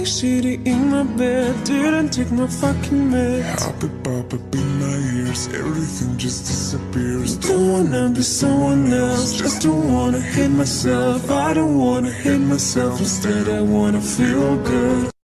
shitty in my bed, didn't take my fucking meds. Pop up in my ears, everything just disappears. Don't wanna be someone else, just don't wanna hate myself. I don't wanna hate myself, instead I wanna feel good.